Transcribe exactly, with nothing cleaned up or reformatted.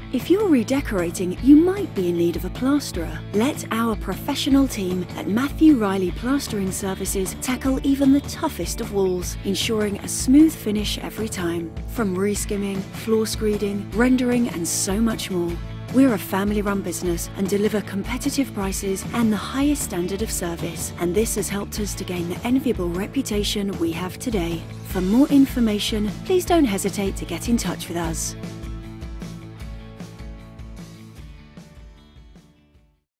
If you're redecorating, you might be in need of a plasterer. Let our professional team at Matthew Riley Plastering Services tackle even the toughest of walls, ensuring a smooth finish every time. From reskimming, floor screeding, rendering and so much more. We're a family-run business and deliver competitive prices and the highest standard of service, and this has helped us to gain the enviable reputation we have today. For more information, please don't hesitate to get in touch with us.